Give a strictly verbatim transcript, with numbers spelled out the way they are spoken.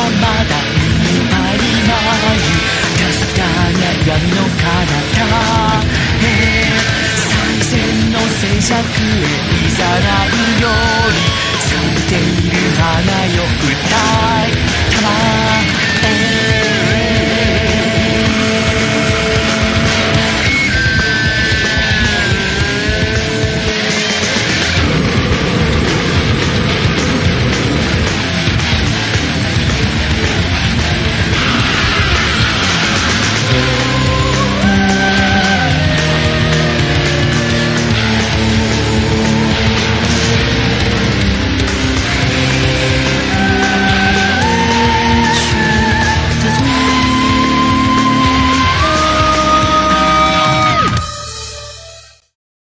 まだ見ぬパリマージュかすかな闇の彼方へ最善の静寂へいざなうように咲いている花よ歌